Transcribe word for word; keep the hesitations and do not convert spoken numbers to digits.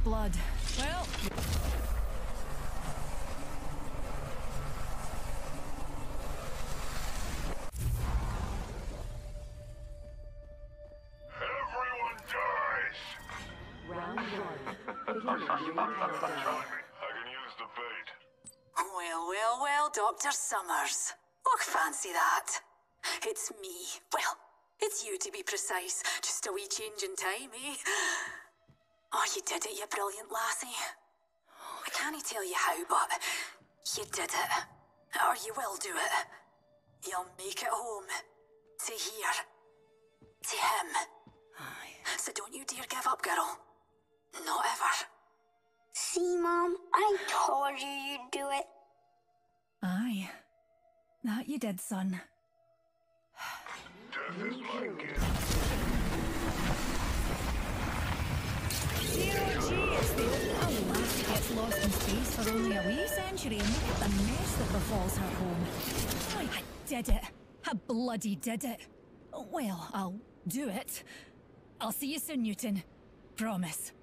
blood. Well... Everyone dies! Round one. I can use the bait. Well, well, well, Doctor Summers. Och, fancy that. It's me. Well, it's you to be precise. Just a wee change in time, eh? Oh, you did it, you brilliant lassie. I can't tell you how, but you did it. Or you will do it. You'll make it home. To here. To him. So don't you dare give up, girl. Not ever. See, Mom? I told you you'd do it. Aye. That you did, son. Death is my gift. Zero G, it's the old lassie gets lost in space for only a wee century and look at the mess that befalls her home. I did it. I bloody did it. Well, I'll do it. I'll see you soon, Newton. Promise.